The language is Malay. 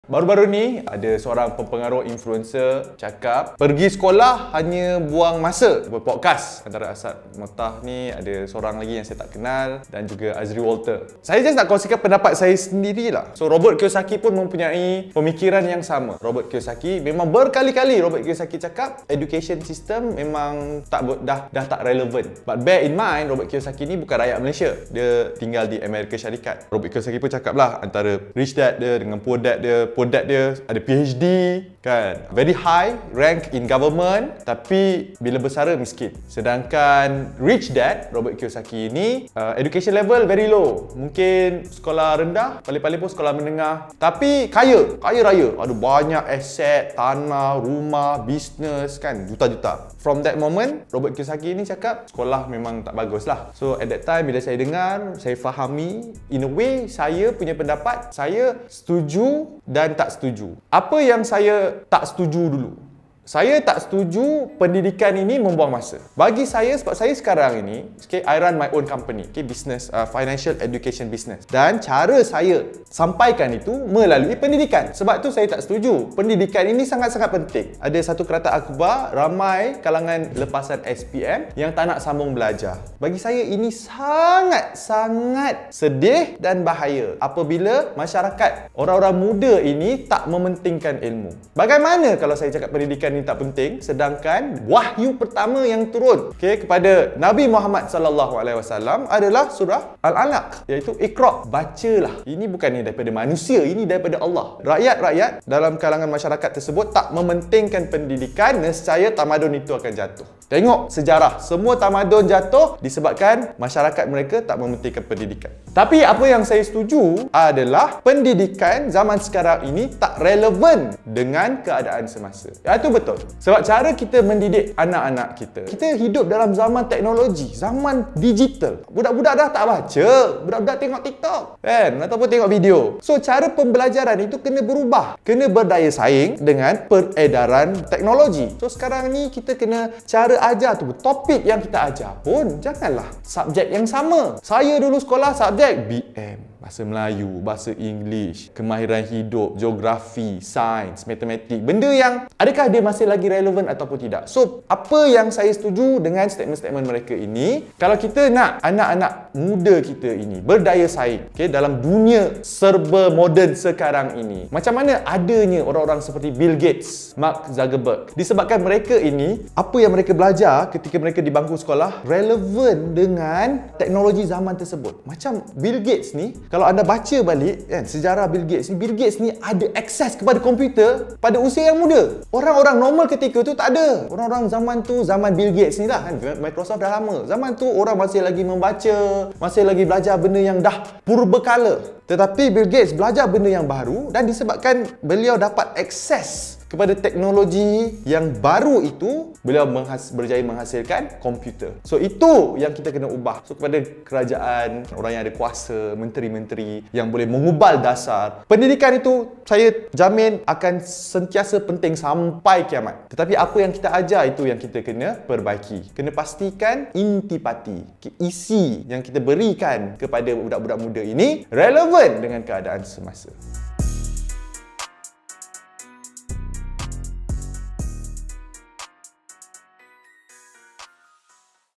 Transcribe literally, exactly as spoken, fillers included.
Baru-baru ni ada seorang pempengaruh influencer cakap pergi sekolah hanya buang masa. Buat podcast antara Asad Mottah ni, ada seorang lagi yang saya tak kenal, dan juga Azri Walter. Saya just nak kongsikan pendapat saya sendirilah. So Robert Kiyosaki pun mempunyai pemikiran yang sama. Robert Kiyosaki memang berkali-kali Robert Kiyosaki cakap education system memang tak dah dah tak relevan. But bear in mind, Robert Kiyosaki ni bukan rakyat Malaysia. Dia tinggal di Amerika Syarikat. Robert Kiyosaki pun cakap lah antara rich dad dia dengan poor dad dia. Poor dad dia ada P H D kan, very high rank in government, tapi bila bersara miskin. Sedangkan rich dad Robert Kiyosaki ni uh, education level very low, mungkin sekolah rendah, paling-paling pun sekolah menengah, tapi kaya, kaya raya, ada banyak aset, tanah, rumah, bisnes kan, juta-juta. From that moment, Robert Kiyosaki ni cakap sekolah memang tak bagus lah. So at that time bila saya dengar, saya fahami, in a way saya punya pendapat, saya setuju dan tak setuju. Apa yang saya tak setuju dulu? Saya tak setuju pendidikan ini membuang masa. Bagi saya, sebab saya sekarang ini, okay, I run my own company, okay, business, uh, financial education business. Dan cara saya sampaikan itu melalui pendidikan. Sebab tu saya tak setuju. Pendidikan ini sangat-sangat penting. Ada satu kereta akhbar, ramai kalangan lepasan S P M yang tak nak sambung belajar. Bagi saya ini sangat-sangat sedih dan bahaya apabila masyarakat, orang-orang muda ini tak mementingkan ilmu. Bagaimana kalau saya cakap pendidikan ini tak penting, sedangkan wahyu pertama yang turun, okay, kepada Nabi Muhammad sallallahu alaihi wasallam adalah surah Al-Alaq, iaitu Iqra, bacalah. Ini bukannya daripada manusia, ini daripada Allah. Rakyat-rakyat dalam kalangan masyarakat tersebut tak mementingkan pendidikan, nescaya tamadun itu akan jatuh. Tengok sejarah, semua tamadun jatuh disebabkan masyarakat mereka tak mementingkan pendidikan. Tapi apa yang saya setuju adalah pendidikan zaman sekarang ini tak relevan dengan keadaan semasa. Itu betul. Sebab cara kita mendidik anak-anak kita, kita hidup dalam zaman teknologi, zaman digital. Budak-budak dah tak baca, budak-budak tengok TikTok kan, ataupun tengok video. So cara pembelajaran itu kena berubah, kena berdaya saing dengan peredaran teknologi. So sekarang ni kita kena cara ajar tu, topik yang kita ajar pun janganlah subjek yang sama. Saya dulu sekolah subjek B M, bahasa Melayu, bahasa English, kemahiran hidup, geografi, sains, matematik. Benda yang adakah dia masih lagi relevan ataupun tidak. So, apa yang saya setuju dengan statement-statement mereka ini, kalau kita nak anak-anak muda kita ini berdaya saing, okay, dalam dunia serba moden sekarang ini, macam mana adanya orang-orang seperti Bill Gates, Mark Zuckerberg, disebabkan mereka ini, apa yang mereka belajar ketika mereka di bangku sekolah relevan dengan teknologi zaman tersebut. Macam Bill Gates ni, kalau anda baca balik kan, sejarah Bill Gates ni, Bill Gates ni ada akses kepada komputer pada usia yang muda. Orang-orang normal ketika tu tak ada. Orang-orang zaman tu, zaman Bill Gates ni lah kan, Microsoft dah lama. Zaman tu orang masih lagi membaca, masih lagi belajar benda yang dah purbakala. Tetapi Bill Gates belajar benda yang baru, dan disebabkan beliau dapat akses kepada teknologi yang baru itu, beliau menghas berjaya menghasilkan komputer. So itu yang kita kena ubah. So kepada kerajaan, orang yang ada kuasa, menteri-menteri yang boleh mengubal dasar, pendidikan itu saya jamin akan sentiasa penting sampai kiamat. Tetapi apa yang kita ajar itu yang kita kena perbaiki. Kena pastikan intipati, isi yang kita berikan kepada budak-budak muda ini relevan dengan keadaan semasa.